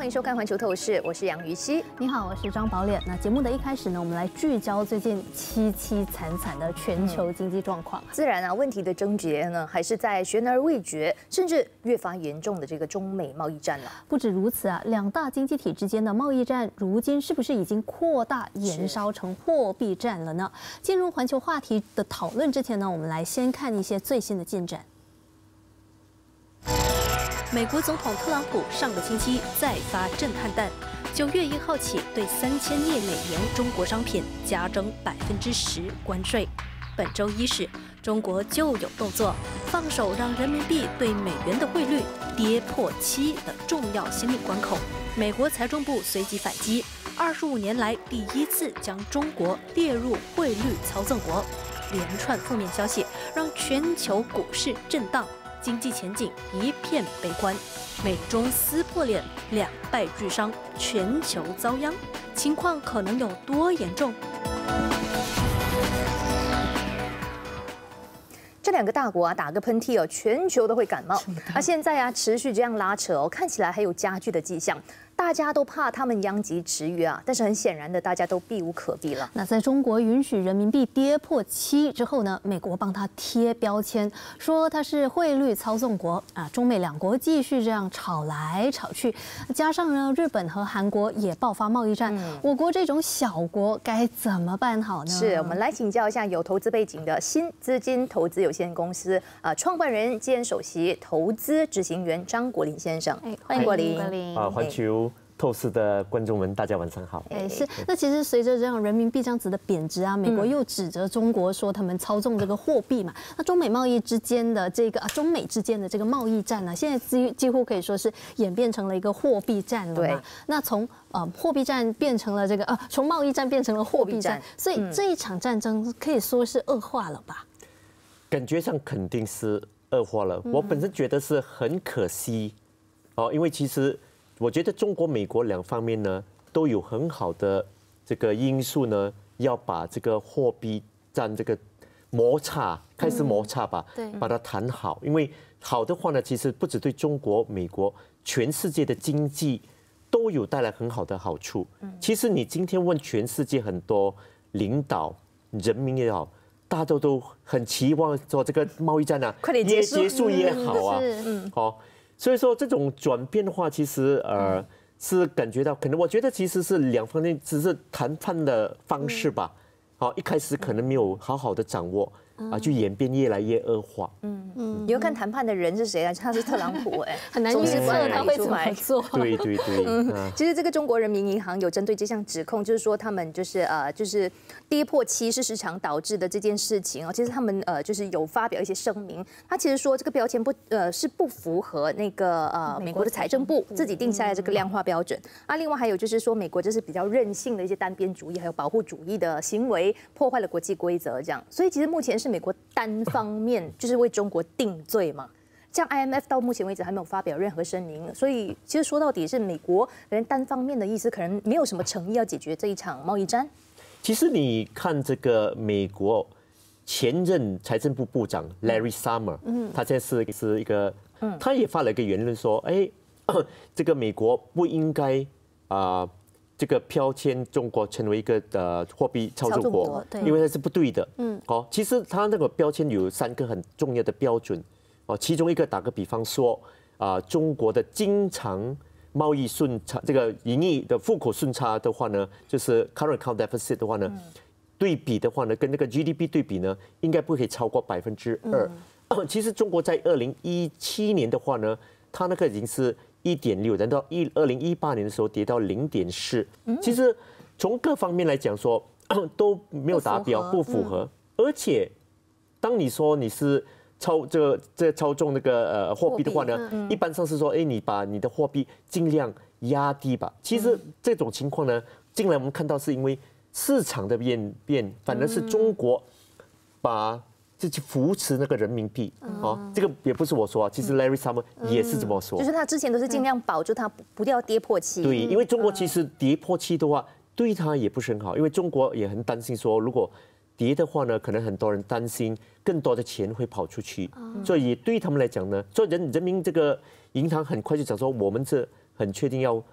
欢迎收看《环球透视》，我是杨瑜希。 你好，我是张宝脸。那节目的一开始呢，我们来聚焦最近凄凄惨惨的全球经济状况。 自然啊，问题的症结呢，还是在悬而未决，甚至越发严重的这个中美贸易战了。 不止如此啊，两大经济体之间的贸易战，如今是不是已经扩大延烧成货币战了呢？进入环球话题的讨论之前呢，我们来先看一些最新的进展。 美国总统特朗普上个星期再发震撼弹，9月1号起对3000亿美元中国商品加征10%关税。本周一时，中国就有动作，放手让人民币对美元的汇率跌破7的重要心理关口。美国财政部随即反击，25年来第一次将中国列入汇率操纵国。连串负面消息让全球股市震荡。经济前景一片悲观，美中撕破脸，两败俱伤，全球遭殃，情况可能有多严重？ 这两个大国啊，打个喷嚏哦，全球都会感冒。那现在啊，持续这样拉扯哦，看起来还有加剧的迹象。大家都怕他们殃及池鱼啊，但是很显然的，大家都避无可避了。 那在中国允许人民币跌破7之后呢，美国帮他贴标签，说他是汇率操纵国啊。中美两国继续这样吵来吵去，加上呢，日本和韩国也爆发贸易战，我国这种小国该怎么办好呢？ 是我们来请教一下有投资背景的新资金投资有限公司创办人兼首席投资执行员张国林先生，欢迎国林。 环球透视的观众们，大家晚上好。 是。那其实随着这样人民币这样子的贬值啊，美国又指责中国说他们操纵这个货币嘛。那中美贸易之间的这个中美之间的这个贸易战呢，现在几乎可以说是演变成了一个货币战了嘛。那从货币战变成了这个从贸易战变成了货币战，所以这一场战争可以说是恶化了吧？ 感觉上肯定是恶化了。我本身觉得是很可惜因为其实我觉得中国、美国两方面呢都有很好的这个因素呢，要把这个货币战这个摩擦开始摩擦吧，把它谈好。因为好的话呢，其实不只对中国、美国，全世界的经济都有带来很好的好处。其实你今天问全世界很多领导、人民也好，大家都很期望说这个贸易战啊， 快点结束也好啊，所以说这种转变的话，其实是感觉到可能，我觉得其实是两方面只是谈判的方式吧。一开始可能没有好好的掌握就演变越来越恶化。 你要看谈判的人是谁啊？他是特朗普很难预测他会怎么做。 对。 其实这个中国人民银行有针对这项指控，就是说他们就是跌破7是市场导致的这件事情其实他们就是有发表一些声明。他其实说这个标签是不符合那个美国的财政部自己定下来这个量化标准。另外还有就是说美国这是比较任性的一些单边主义还有保护主义的行为，破坏了国际规则这样。所以其实目前是美国单方面就是为中国定罪嘛。像 IMF 到目前为止还没有发表任何声明，所以其实说到底是美国可能单方面的意思，可能没有什么诚意要解决这一场贸易战。 其实你看这个美国前任财政部部长 Larry Summer，他现在是一个，他也发了一个言论说，这个美国不应该这个标签中国成为一个货币操纵国，因为那是不对的。其实他那个标签有3个很重要的标准。其中一个打个比方说，中国的经常贸易顺差，这个盈余的户口顺差的话呢，就是 current account deficit 的话呢，对比的话呢，跟那个 GDP 对比呢，应该不可以超过2%。其实中国在2017年的话呢，它那个已经是1.6，然后2018年的时候跌到0.4。其实从各方面来讲说都没有达标，不符合。而且当你说你是操纵那个货币的话呢，一般上是说，你把你的货币尽量压低吧。其实这种情况呢，近来我们看到是因为市场的变，反而是中国把自己扶持那个人民币。这个也不是我说其实 Larry Summer 也是这么说， 就是他之前都是尽量保住它不要跌破7。 对，因为中国其实跌破7的话，对他也不是很好，因为中国也很担心说，如果跌的话呢，可能很多人担心更多的钱会跑出去，所以对他们来讲呢，所以人民这个银行很快就讲说，我们是很确定要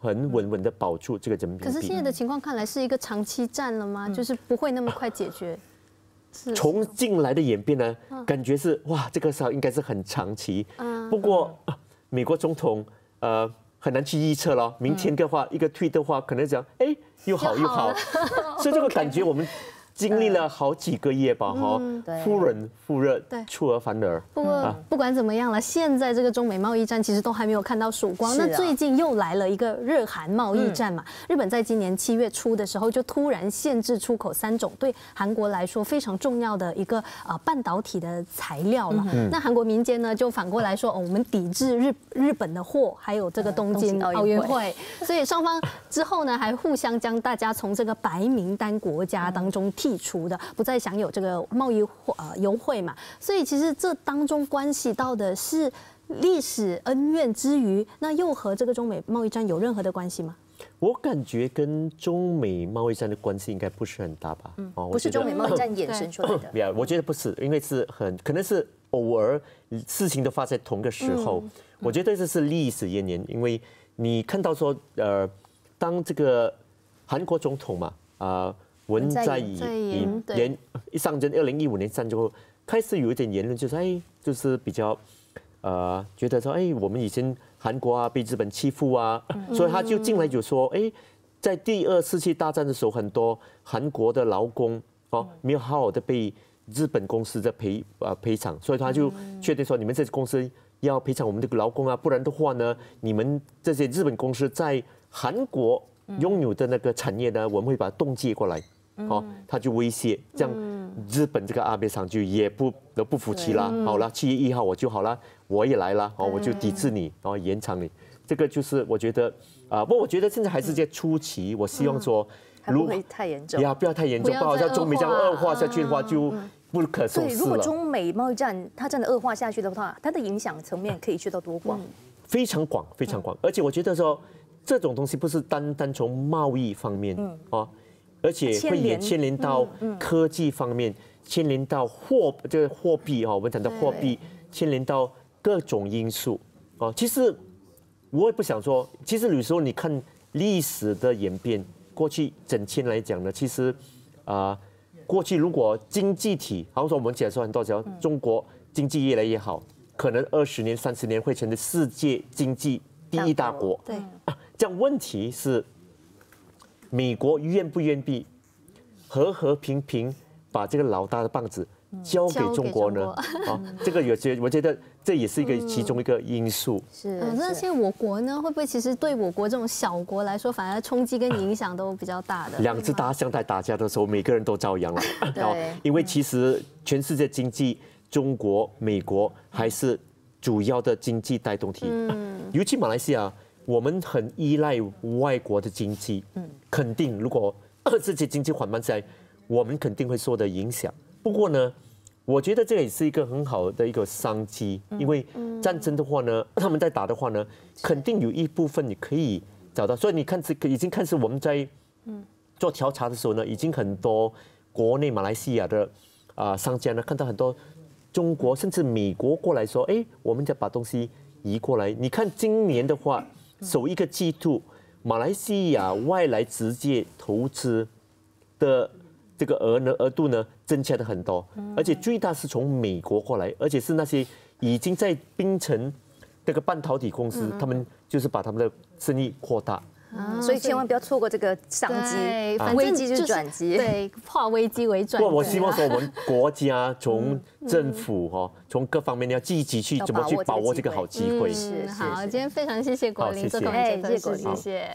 很稳稳的保住这个人民币。 可是现在的情况看来是一个长期战了吗？就是不会那么快解决。 从近来的演变呢，感觉是哇，这个时候应该是很长期。不过美国总统很难去预测了。明天的话，一个tweet的话，可能讲哎又好又好，所以这个感觉我们经历了好几个月吧，哈，忽冷忽热，出尔反尔。 不过不管怎么样了，现在这个中美贸易战其实都还没有看到曙光。那最近又来了一个日韩贸易战嘛，日本在今年7月初的时候就突然限制出口3种对韩国来说非常重要的一个半导体的材料了。那韩国民间呢就反过来说，我们抵制日本的货，还有这个东京奥运会，所以双方之后呢还互相将大家从这个白名单国家当中剔除的，不再享有这个贸易优惠嘛。所以其实这当中关系到的是历史恩怨之余，那又和这个中美贸易战有任何的关系吗？ 我感觉跟中美贸易战的关系应该不是很大吧？ 不是中美贸易战衍生出来的。 我觉得不是，因为是可能是偶尔事情都发生在同个时候。我觉得这是历史渊源，因为你看到说当这个韩国总统嘛文在寅一上任2015年上之后，开始有一点言论，就是就是比较觉得说我们以前韩国被日本欺负啊，所以他就进来就说在第2次世界大战的时候，很多韩国的劳工没有好好的被日本公司的赔偿，所以他就确定说你们这些公司要赔偿我们这个劳工啊，不然的话呢，你们这些日本公司在韩国拥有的那个产业呢，我们会把它冻结过来。他就威胁，这样日本这个阿贝厂就也不服气啦。好了，7月1号我就好了，我也来了，我就抵制你，延长你。这个就是我觉得不过我觉得现在还是在初期，我希望说还不会太严重， 不要太严重，不好像中美这样恶化下去的话就不可收拾了。 如果中美贸易战它真的恶化下去的话，它的影响层面可以去到多广？ 非常广，非常广。而且我觉得说这种东西不是单从贸易方面而且会也牵连到科技方面，牵连到这个货币我们讲的货币，牵连到各种因素其实我也不想说，其实有时候你看历史的演变，过去整千来讲呢，其实过去如果经济体，好像说我们讲说很多讲中国经济越来越好，可能20年、30年会成为世界经济第1大国。 对， 这样问题是。美国愿不愿意和平把这个老大的棒子交给中国呢？这个我觉得这也是其中一个因素。 那现在我国呢，会不会其实对我国这种小国来说，反而冲击跟影响都比较大的？2只大象在打架的时候，每个人都遭殃了。因为其实全世界经济，中国、美国还是主要的经济带动体。尤其马来西亚。我们很依赖外国的经济，肯定如果这些经济缓慢下来，我们肯定会受到影响。不过呢，我觉得这也是一个很好的一个商机，因为战争的话呢，他们在打的话呢，肯定有一部分你可以找到。所以你看，这个已经开始我们在做调查的时候呢，已经很多国内马来西亚的商家呢，看到很多中国甚至美国过来说，我们再把东西移过来。你看今年的话。首1个季度，马来西亚外来直接投资的这个额度呢，增加的很多，而且最大是从美国过来，而且是那些已经在槟城这个半导体公司，他们就是把他们的生意扩大。 所以千万不要错过这个商机，危机就是转机， 对，化危机为转机。 我希望说我们国家从政府从各方面要积极去怎么去把握这个好机会。 好，今天非常谢谢国林做同学分析，谢谢。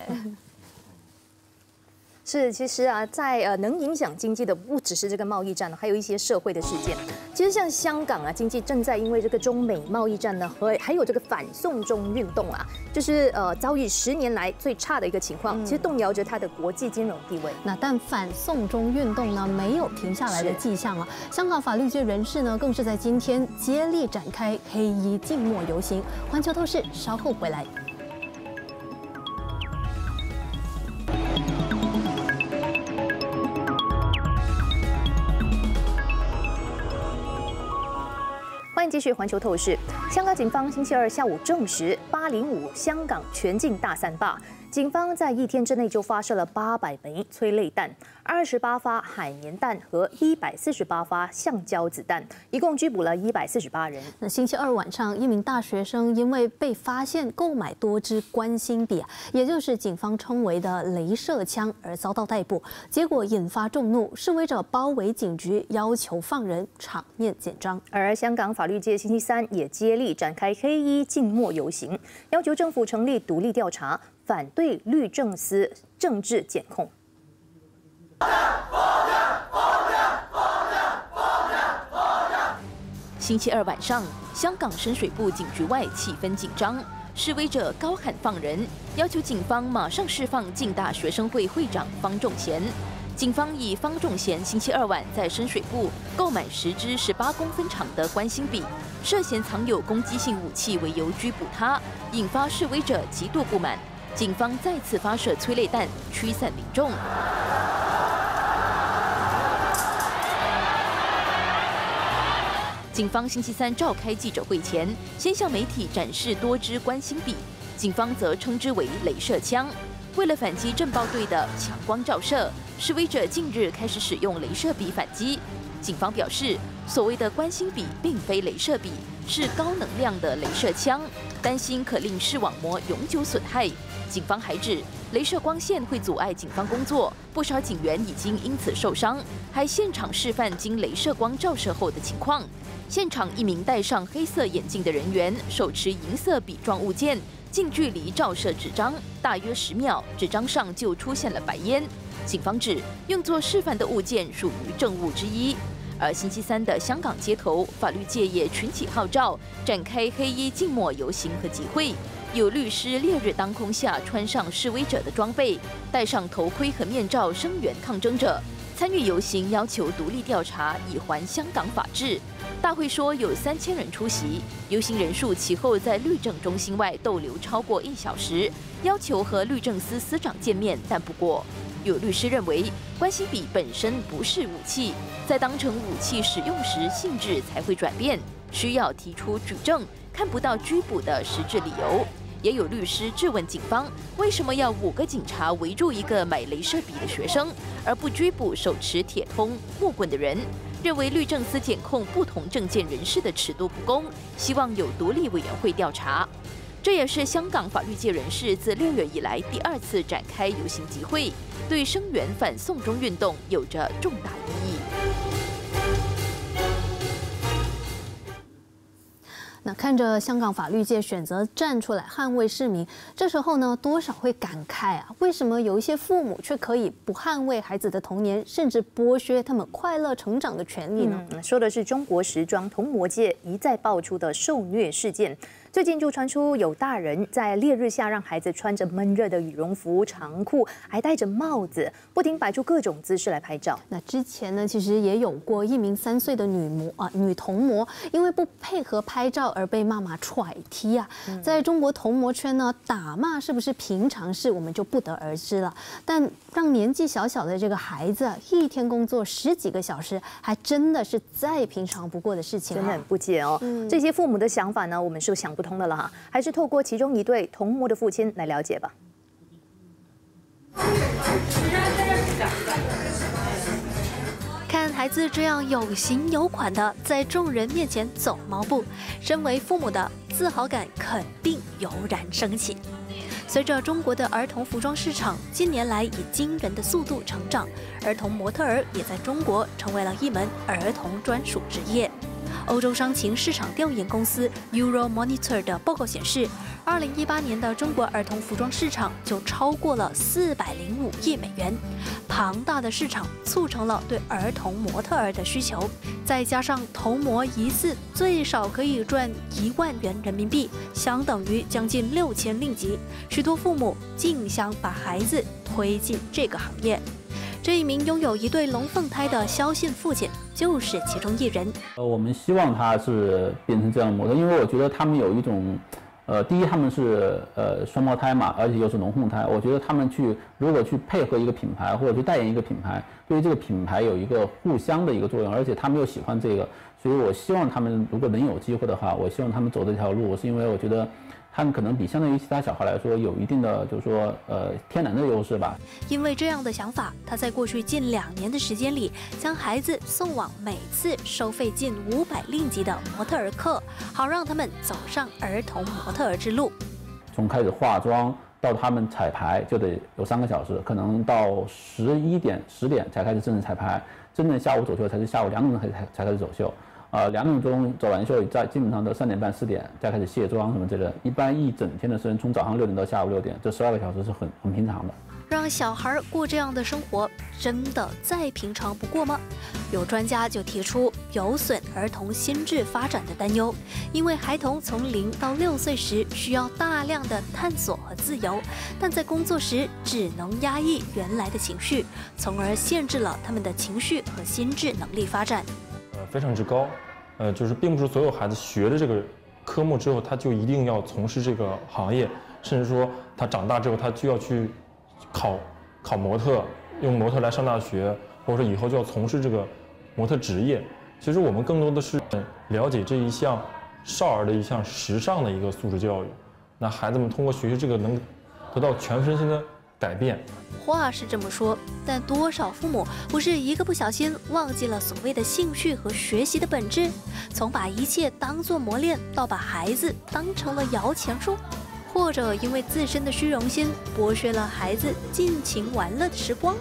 是，其实在能影响经济的不只是这个贸易战，还有一些社会的事件。其实像香港经济正在因为这个中美贸易战呢，还有这个反送中运动就是遭遇10年来最差的一个情况，其实动摇着它的国际金融地位。 但反送中运动呢，没有停下来的迹象香港法律界人士呢，更是在今天接力展开黑衣静默游行。环球透视稍后回来。 欢迎继续环球透视。香港警方星期2下午证实，805香港全境大三罢。 警方在1天之内就发射了800枚催泪弹、28发海绵弹和148发橡胶子弹，一共拘捕了148人。 那星期二晚上，一名大学生因为被发现购买多支关心笔，也就是警方称为的雷射枪，而遭到逮捕，结果引发众怒，示威者包围警局，要求放人，场面紧张。 而香港法律界星期三也接力展开黑衣静默游行，要求政府成立独立调查，反对律政司政治检控。 星期二晚上，香港深水埗警局外气氛紧张，示威者高喊放人，要求警方马上释放浸大学生会会长方仲贤。警方以方仲贤星期二晚在深水埗购买10支18公分长的关心笔，涉嫌藏有攻击性武器为由拘捕他，引发示威者极度不满。警方再次发射催泪弹驱散民众。警方星期三召开记者会前，先向媒体展示多支关心笔，警方则称之为雷射枪。为了反击震爆队的强光照射，示威者近日开始使用雷射笔反击。警方表示，所谓的关心笔并非雷射笔，是高能量的雷射枪，担心可令视网膜永久损害。警方还指，雷射光线会阻碍警方工作，不少警员已经因此受伤，还现场示范经雷射光照射后的情况。现场一名戴上黑色眼镜的人员手持银色笔状物件，近距离照射纸张，大约10秒，纸张上就出现了白烟。警方指，用作示范的物件属于证物之一。而星期三的香港街头，法律界也群起号召，展开黑衣静默游行和集会。有律师烈日当空下穿上示威者的装备，戴上头盔和面罩声援抗争者。参与游行要求独立调查，以还香港法治。大会说有3000人出席，游行人数其后在律政中心外逗留超过1小时，要求和律政司司长见面，但不过。有律师认为，关心笔本身不是武器，在当成武器使用时，性质才会转变，需要提出举证，看不到拘捕的实质理由。也有律师质问警方，为什么要5个警察围住一个买雷射笔的学生，而不拘捕手持铁通、木棍的人？认为律政司检控不同政见人士的尺度不公，希望有独立委员会调查。这也是香港法律界人士自6月以来第2次展开游行集会，对声援反送中运动有着重大意义。 那看着香港法律界选择站出来捍卫市民，这时候呢，多少会感慨啊，为什么有一些父母却可以不捍卫孩子的童年，甚至剥削他们快乐成长的权利呢？ 说的是中国时装童模界一再爆出的受虐事件。最近就传出有大人在烈日下让孩子穿着闷热的羽绒服、长裤，还戴着帽子，不停摆出各种姿势来拍照。 那之前呢，其实也有过一名3岁的女童模，因为不配合拍照而被妈妈踹踢啊。在中国童模圈呢，打骂是不是平常事，我们就不得而知了。但让年纪小小的这个孩子一天工作10几个小时，还真的是再平常不过的事情， 真的很不解哦。这些父母的想法呢，我们是想不通的了哈，还是透过其中一对童模的父亲来了解吧。 看孩子这样有型有款的在众人面前走毛步，身为父母的自豪感肯定油然升起。随着中国的儿童服装市场近年来以惊人的速度成长，儿童模特儿也在中国成为了一门儿童专属职业。欧洲商情市场调研公司 Euromonitor 的报告显示，2018年的中国儿童服装市场就超过了405亿美元。庞大的市场促成了对儿童模特儿的需求，再加上童模一次最少可以赚1万元人民币，相等于将近6000令吉。许多父母竞相把孩子推进这个行业。这一名拥有一对龙凤胎的萧姓父亲就是其中一人。 我们希望他是变成这样的模特，因为我觉得他们有一种，第一他们是双胞胎嘛，而且又是龙凤胎，我觉得他们如果去配合一个品牌或者去代言一个品牌，对于这个品牌有一个互相的一个作用，而且他们又喜欢这个，所以我希望他们如果能有机会的话，我希望他们走这条路，是因为我觉得， 他们可能比相对于其他小孩来说有一定的就是说天然的优势吧。 因为这样的想法，他在过去近2年的时间里，将孩子送往每次收费近500令吉的模特儿课，好让他们走上儿童模特儿之路。 从开始化妆到他们彩排就得有3个小时，可能到11点、10点才开始正式彩排，真正下午走秀才是下午2点钟才开始走秀。2点钟走完秀，基本上都3点半、4点再开始卸妆什么之类的。一般一整天的时间，从早上6点到下午6点，这12个小时是很平常的。 让小孩过这样的生活，真的再平常不过吗？有专家就提出有损儿童心智发展的担忧，因为孩童从0到6岁时需要大量的探索和自由，但在工作时只能压抑原来的情绪，从而限制了他们的情绪和心智能力发展。 非常之高，就是并不是所有孩子学了这个科目之后，他就一定要从事这个行业，甚至说他长大之后他就要去考模特，用模特来上大学，或者说以后就要从事这个模特职业。其实我们更多的是了解这一项少儿的一项时尚的一个素质教育，那孩子们通过学习这个能得到全身心的改变。 话是这么说，但多少父母不是一个不小心忘记了所谓的兴趣和学习的本质，从把一切当作磨练到把孩子当成了摇钱树，或者因为自身的虚荣心剥削了孩子尽情玩乐的时光。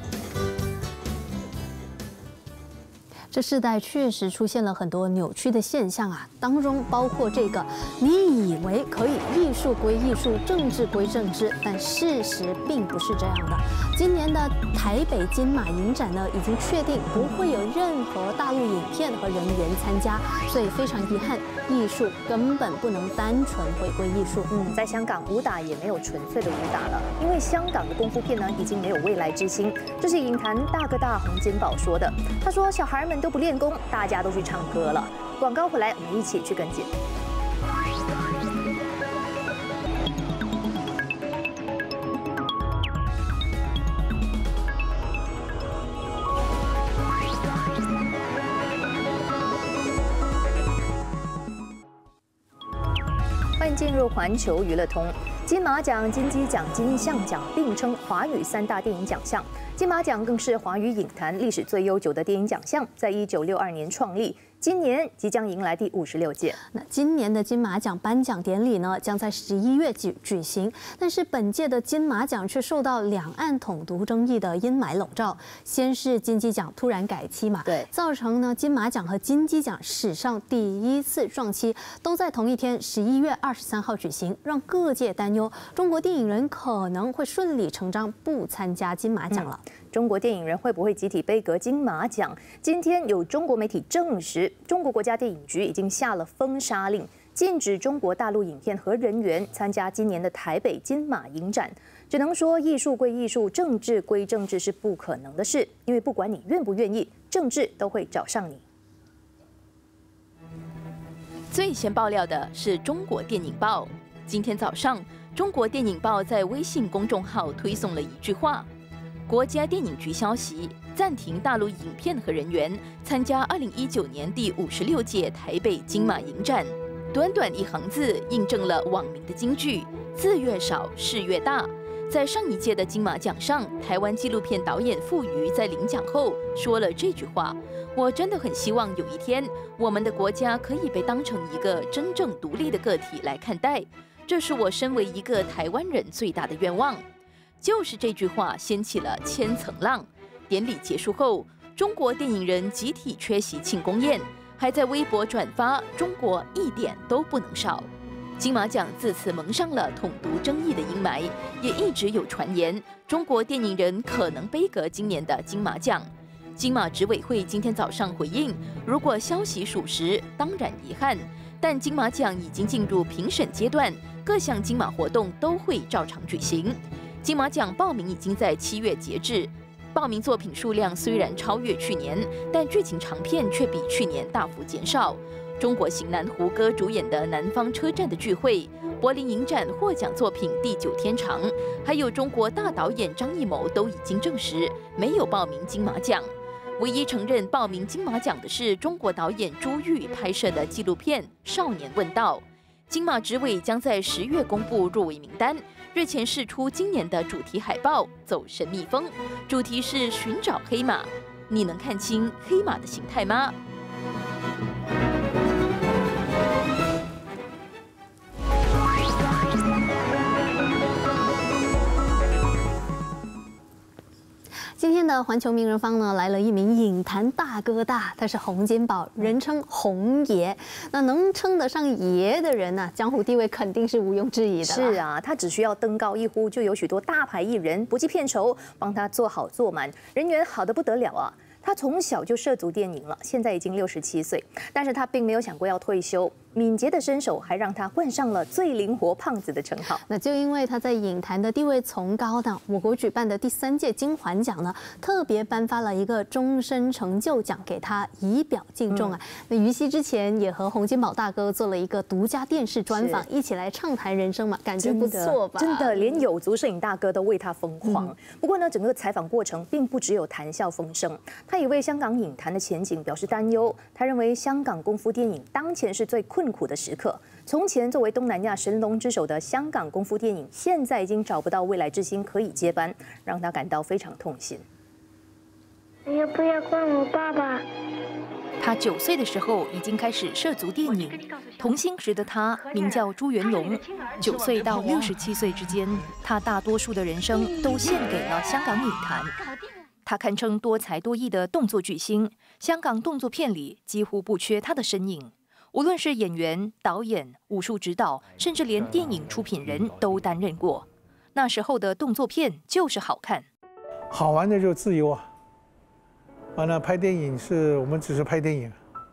这世代确实出现了很多扭曲的现象啊，当中包括这个你以为可以艺术归艺术，政治归政治，但事实并不是这样的。今年的台北金马影展呢，已经确定不会有任何大陆影片和人员参加，所以非常遗憾，艺术根本不能单纯回归艺术。 在香港武打也没有纯粹的武打了，因为香港的功夫片呢已经没有未来之星。这是影坛大哥大洪金宝说的，他说小孩们都不练功，大家都去唱歌了。广告回来，我们一起去跟进。欢迎进入环球娱乐通。金马奖、金鸡奖、金像奖并称华语3大电影奖项。金马奖更是华语影坛历史最悠久的电影奖项，在1962年创立，今年即将迎来第56届。 那今年的金马奖颁奖典礼呢，将在11月举行，但是本届的金马奖却受到两岸统独争议的阴霾笼罩。先是金鸡奖突然改期嘛， 对， 造成呢金马奖和金鸡奖史上第一次撞期，都在同一天11月23号举行，让各界担忧中国电影人可能会顺理成章不参加金马奖了。 中国电影人会不会集体杯葛金马奖？今天有中国媒体证实，中国国家电影局已经下了封杀令，禁止中国大陆影片和人员参加今年的台北金马影展。只能说艺术归艺术，政治归政治是不可能的事，因为不管你愿不愿意，政治都会找上你。 最先爆料的是中国电影报。今天早上，中国电影报在微信公众号推送了一句话：国家电影局消息，暂停大陆影片和人员参加2019年第56届台北金马影展。短短一行字，印证了网民的金句：字越少，事越大。在上一届的金马奖上，台湾纪录片导演傅瑜在领奖后说了这句话：我真的很希望有一天，我们的国家可以被当成一个真正独立的个体来看待，这是我身为一个台湾人最大的愿望。就是这句话掀起了千层浪。典礼结束后，中国电影人集体缺席庆功宴，还在微博转发“中国一点都不能少”。金马奖自此蒙上了统独争议的阴霾，也一直有传言中国电影人可能杯葛今年的金马奖。金马执委会今天早上回应，如果消息属实，当然遗憾，但金马奖已经进入评审阶段，各项金马活动都会照常举行。金马奖报名已经在7月截至，报名作品数量虽然超越去年，但剧情长片却比去年大幅减少。中国型男胡歌主演的《南方车站的聚会》，柏林影展获奖作品《地久天长》，还有中国大导演张艺谋都已经证实没有报名金马奖。唯一承认报名金马奖的是中国导演朱玉拍摄的纪录片《少年问道》。 金马执委将在10月公布入围名单。日前释出今年的主题海报《走神秘风》，主题是寻找黑马。你能看清黑马的形态吗？ 今天的环球名人坊呢，来了一名影坛大哥大，他是洪金宝，人称洪爷。那能称得上爷的人呢，江湖地位肯定是毋庸置疑的。 是啊，他只需要登高一呼，就有许多大牌艺人不计片酬帮他做好做满，人缘好得不得了啊。他从小就涉足电影了，现在已经67岁，但是他并没有想过要退休。敏捷的身手还让他冠上了最灵活胖子的称号。 那就因为他在影坛的地位崇高呢，我国举办的第3届金环奖呢，特别颁发了一个终身成就奖给他，以表敬重啊。那于西之前也和洪金宝大哥做了一个独家电视专访，一起来畅谈人生嘛，感觉不错吧？ 真的，连有族摄影大哥都为他疯狂。不过呢，整个采访过程并不只有谈笑风生，他也为香港影坛的前景表示担忧。他认为香港功夫电影当前是最困苦的时刻。从前作为东南亚神龙之首的香港功夫电影，现在已经找不到未来之星可以接班，让他感到非常痛心。 你要不要管我爸爸？ 他9岁的时候已经开始涉足电影，童星时的他名叫朱元龙。9岁到67岁之间，他大多数的人生都献给了香港影坛。他堪称多才多艺的动作巨星，香港动作片里几乎不缺他的身影。无论是演员、导演、武术指导，甚至连电影出品人都担任过。那时候的动作片就是好看， 好玩的就自由啊。完了，拍电影是我们只是拍电影，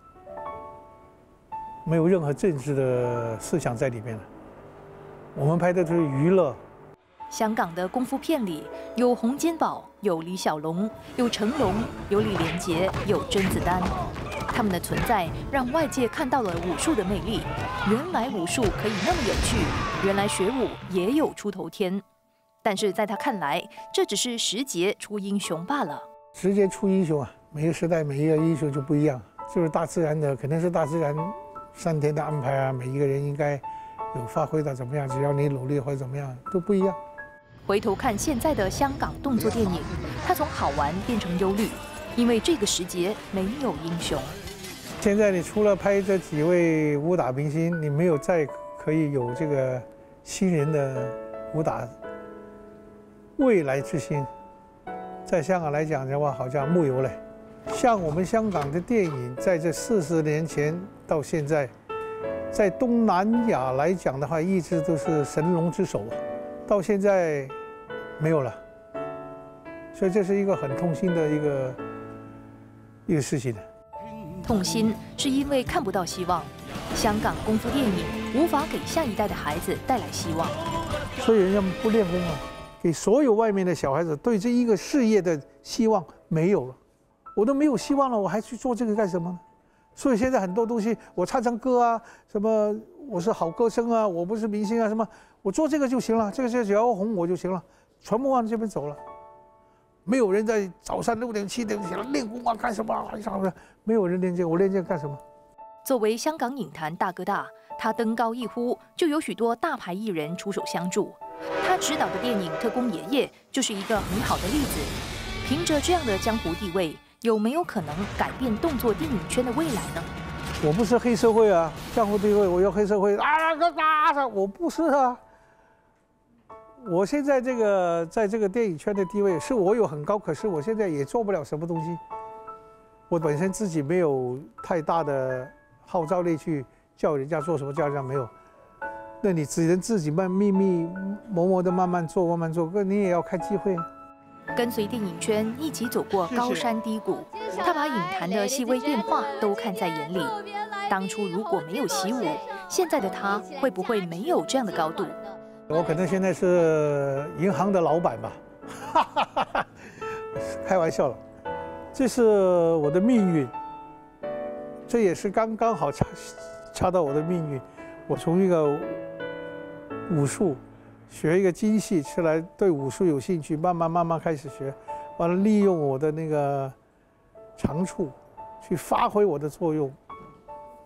没有任何政治的思想在里面了。我们拍的就是娱乐。 香港的功夫片里有洪金宝，有李小龙，有成龙，有李连杰，有甄子丹。他们的存在让外界看到了武术的魅力。原来武术可以那么有趣，原来学武也有出头天。但是在他看来，这只是时节出英雄罢了。 时节出英雄啊，每个时代每一个英雄就不一样，就是大自然的，肯定是大自然上天的安排啊。每一个人应该有发挥到怎么样，只要你努力或者怎么样都不一样。 回头看现在的香港动作电影，它从好玩变成忧虑，因为这个时节没有英雄。 现在你除了拍这几位武打明星，你没有再可以有这个新人的武打未来之星。在香港来讲的话，好像木有了。像我们香港的电影，在这40年前到现在，在东南亚来讲的话，一直都是神龙之首，到现在没有了。所以这是一个很痛心的一个事情。 痛心是因为看不到希望，香港功夫电影无法给下一代的孩子带来希望。 所以人家不练功啊，给所有外面的小孩子对这一个事业的希望没有了。我都没有希望了，我还去做这个干什么呢？所以现在很多东西，我唱唱歌啊，什么我是好歌声啊，我不是明星啊，什么我做这个就行了，这个只要红我就行了，全部往这边走了。没有人在早上6点7点起来练功啊，干什么啊？没有人练这个，我练这个干什么？ 作为香港影坛大哥大，他登高一呼，就有许多大牌艺人出手相助。他执导的电影《特工爷爷》就是一个很好的例子。凭着这样的江湖地位，有没有可能改变动作电影圈的未来呢？ 我不是黑社会啊，江湖地位我要黑社会啊，我不是啊。我现在在这个电影圈的地位是我有很高，可是我现在也做不了什么东西。我本身自己没有太大的号召力去叫人家做什么，叫人家没有。那你只能自己密磨的慢慢做，慢慢做，你也要开机会。 跟随电影圈一起走过高山低谷，他把影坛的细微变化都看在眼里。当初如果没有习武，现在的他会不会没有这样的高度？ 我可能现在是银行的老板吧，开玩笑了。这是我的命运，这也是刚刚好掐到我的命运。我从一个武术学一个精细出来，对武术有兴趣，慢慢开始学，完了利用我的那个长处去发挥我的作用。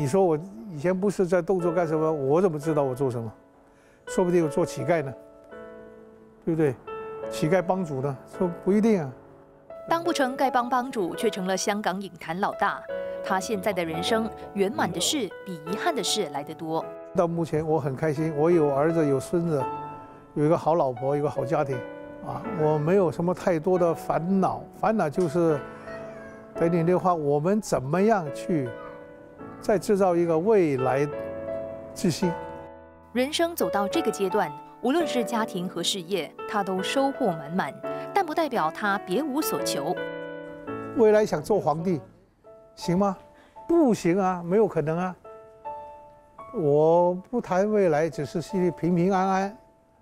你说我以前不是在动作干什么？我怎么知道我做什么？说不定我做乞丐呢，对不对？乞丐帮主呢？说不一定啊。 当不成丐帮帮主，却成了香港影坛老大。他现在的人生圆满的事比遗憾的事来得多。 到目前我很开心，我有儿子有孙子，有一个好老婆，有一个好家庭，啊，我没有什么太多的烦恼。烦恼就是等你的话，我们怎么样去再制造一个未来之星？ 人生走到这个阶段，无论是家庭和事业，他都收获满满，但不代表他别无所求。 未来想做皇帝，行吗？不行啊，没有可能啊。我不谈未来，只是心里平平安安，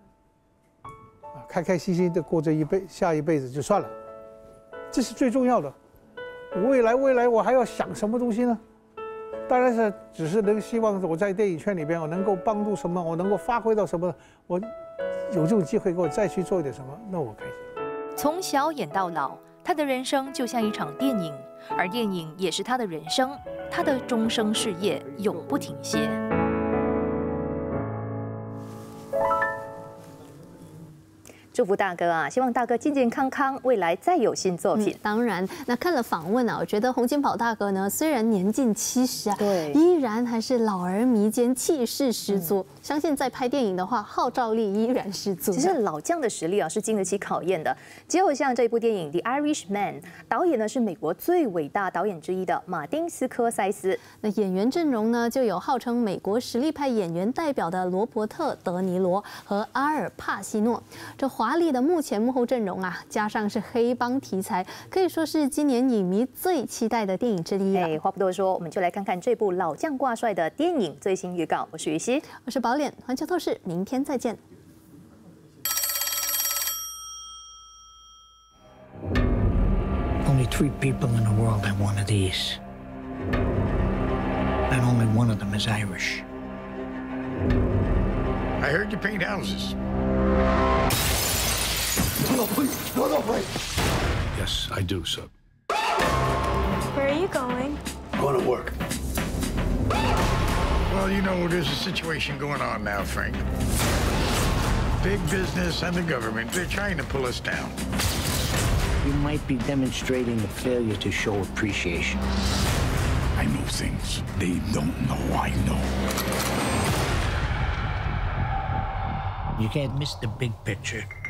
开开心心的过这下一辈子就算了，这是最重要的。未来我还要想什么东西呢？当然是只是能希望我在电影圈里边，我能够帮助什么，我能够发挥到什么，我有这种机会给我再去做一点什么，那我开心。 从小演到老，他的人生就像一场电影，而电影也是他的人生，他的终生事业永不停歇。 祝福大哥啊！希望大哥健健康康，未来再有新作品。 当然，那看了访问啊，我觉得洪金宝大哥呢，虽然年近70啊， 对， 依然还是老而弥坚，气势十足。相信在拍电影的话，号召力依然十足。 其实老将的实力啊，是经得起考验的。只有像这部电影《The Irishman》，导演呢是美国最伟大导演之一的马丁斯科塞斯。 那演员阵容呢，就有号称美国实力派演员代表的罗伯特·德尼罗和阿尔·帕西诺。这华丽的幕前幕后阵容啊，加上是黑帮题材，可以说是今年影迷最期待的电影之一。 话不多说，我们就来看看这部老将挂帅的电影最新预告。我是于西， 我是宝脸，环球透视，明天再见。 Only 3 people in the world have one of these, and only one of them is Irish. I heard you paint houses. No, please. No, please. Yes, I do, sir. Where are you going? Going to work. Well, you know, there's a situation going on now, Frank. Big business and the government, they're trying to pull us down. You might be demonstrating the failure to show appreciation. I know things they don't know I know. You can't miss the big picture.